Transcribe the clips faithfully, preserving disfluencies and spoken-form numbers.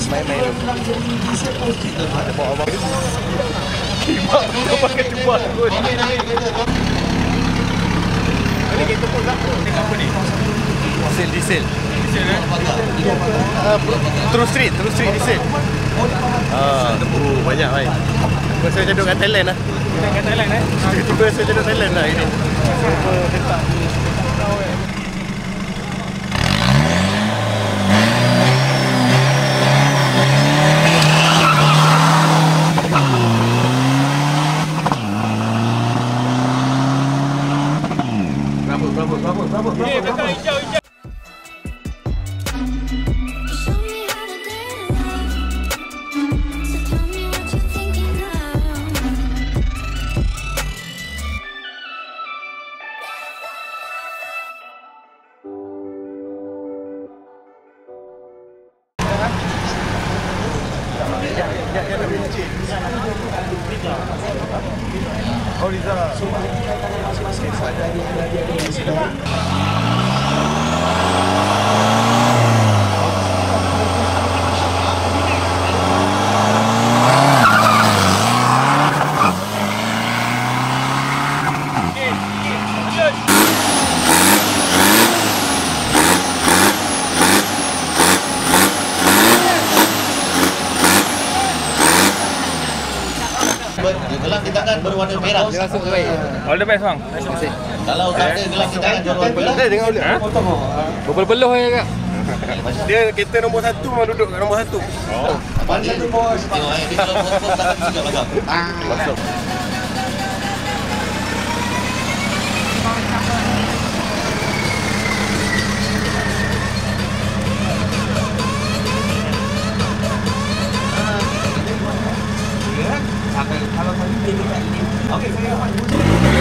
Main-main. Ada bawa abang. Kimak tu pakai tubuh kot. Ini kita pun tak tahu. Ini apa ni? Diesel, diesel. Diesel eh? Uh, terus street, terus street diesel. Ah, uh, banyak baik. Saya jadi kat Thailand lah. Kat Thailand eh? Tiba-tiba saya jadi Thailand lah ini. Apa letak ni? Tahu eh. Berapa, berapa, berapa, berapa, berapa? Eh, belakang hijau, hijau. Oh, Rizal. Gelang di tangan berwarna merah. All the best bang. Terima kasih. Kalau tak ada gelang di tangan berwarna merah, eh dengar boleh. Berpeluh-peluh je kak. Dia kereta nombor satu memang duduk kat nombor satu. Oh. Mana satu bos? Tengok eh, dia kalau bos tangan juga belakang. Masuk. Kalau tadi dia dekat ini. Okey, saya dapat wujud.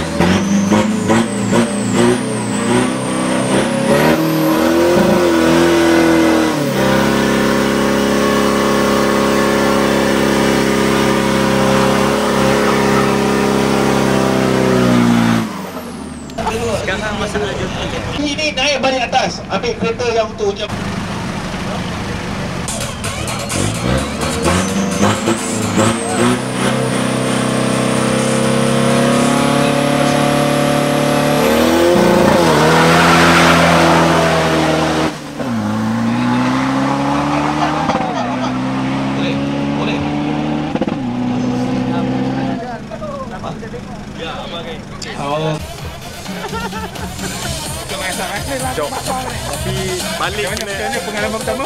Sekarang masalah joki. Ini naik balik atas. Ambil kereta yang untuk ucap. Oh. Cok. Tapi balik kena pengalaman pertama.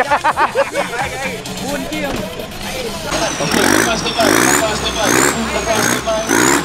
Pun kiam. Okey, lepas lepas, lepas lepas, lepas lepas.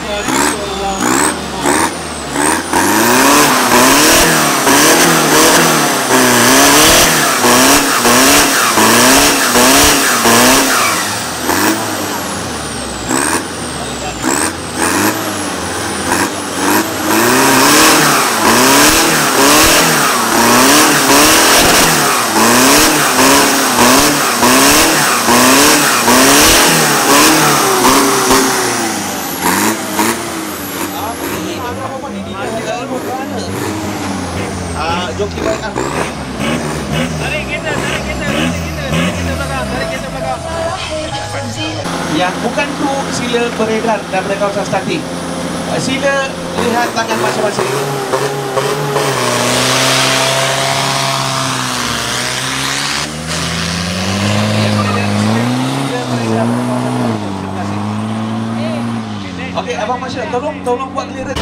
Joki belakang. Tarik kereta, tarik kereta, tarik kereta, tarik kereta belakang, tarik kereta belakang. Yang bukan tu sila beredar daripada kawasan statik. Sila lihat tangan masing-masing. Okey, abang Masya, tolong tolong buat clearance.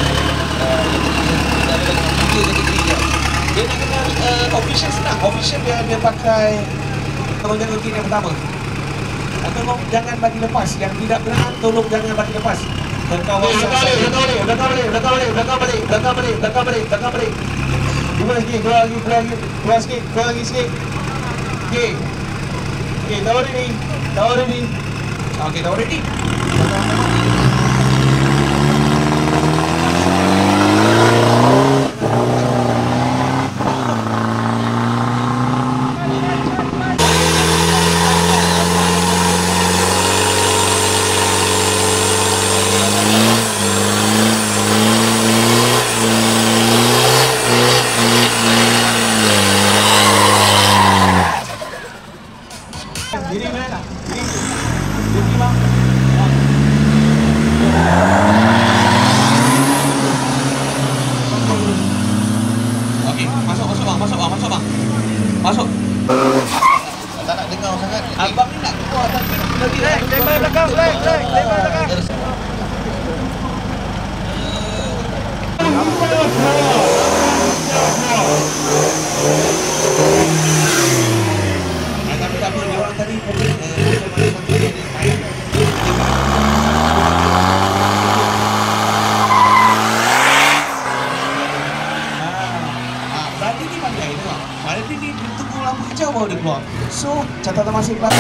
Dia nak kenal uh, official senang. Official dia, dia pakai tolong jangan kiri yang pertama. Tolong jangan bagi lepas. Yang tidak benar, tolong jangan bagi lepas. Berkawasan saya. Belakang balik, belakang balik, belakang balik, belakang balik, belakang balik, belakang balik, belakang balik. Keluar sikit, keluar lagi, keluar lagi, keluar sikit, keluar lagi sikit. Okey. Okey, tawar ini, tawar ini. Okey, tawar ini. Ini keluar. So, catatan masih kelas.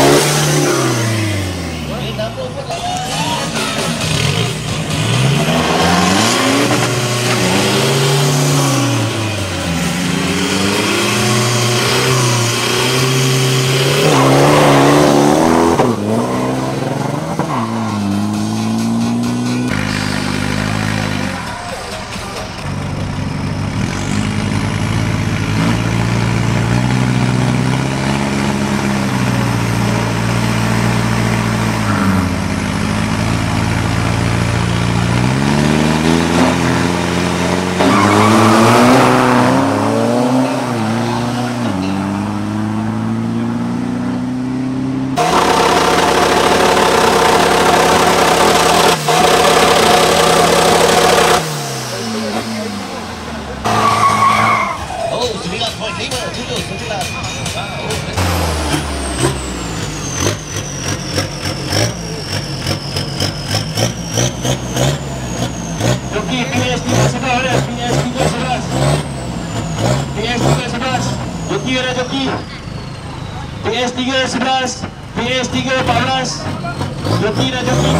Joki P S tiga sebelas, P S tiga sebelas, P S tiga sebelas, Joki ada Joki, P S tiga sebelas, P S tiga empat belas, Joki ada Joki.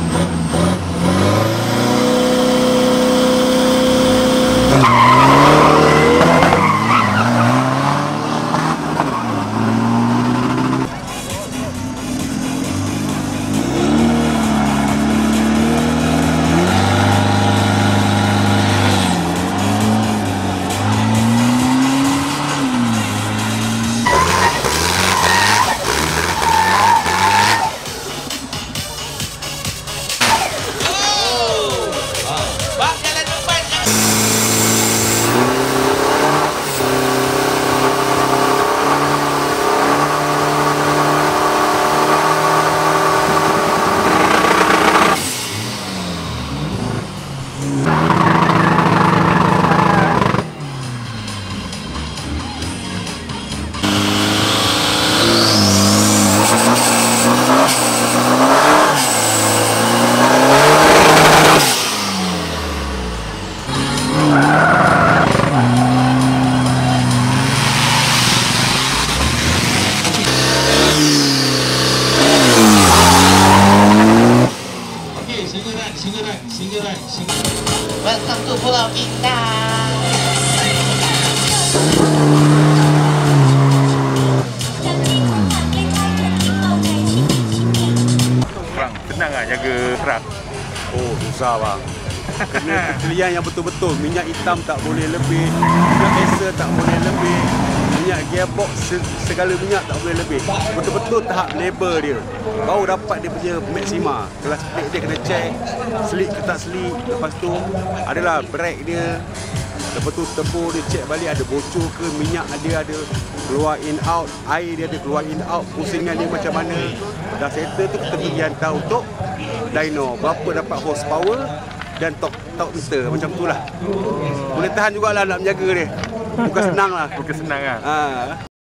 Welcome to Pulau Indah. Bang, tenang lah jaga kerak. Oh, susah bang. Kena ketelitian yang betul-betul. Minyak hitam tak boleh lebih, minyak diesel tak boleh lebih, minyak gearbox segala minyak tak boleh lebih. Betul-betul tahap labor dia. Baru dapat dia punya maksima. Kelas plate dia kena check, selik ke tak selik. Lepas tu adalah brake dia. Lepas tu tempur dia check balik ada bocor ke, minyak dia ada keluar in out, air dia ada keluar in out, pusingan dia macam mana. Dah settle tu kita pergi hantar untuk dyno. Berapa dapat horsepower dan torque torque meter macam tu lah. Boleh tahan jugalah nak menjaga dia. Bukan senang lah. Bukan senang lah. Ha.